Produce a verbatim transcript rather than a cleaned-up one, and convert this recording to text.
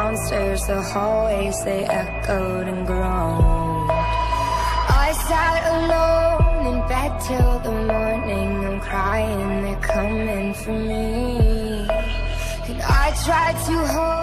downstairs, the hallways, they echoed and groaned. I sat alone in bed till the morning. I'm crying, they're coming for me. And I tried to hold